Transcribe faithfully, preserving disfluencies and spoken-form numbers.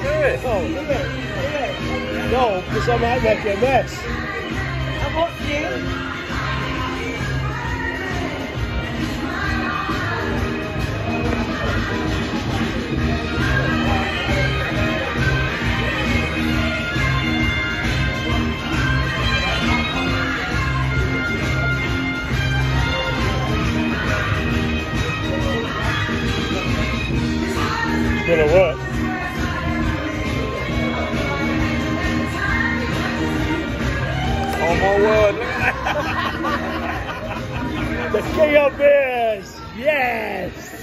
it. No, look at it. Look at it. No, because I might make a mess. I'm watching. It's gonna work. Oh my word, look at The king of beers! Yes!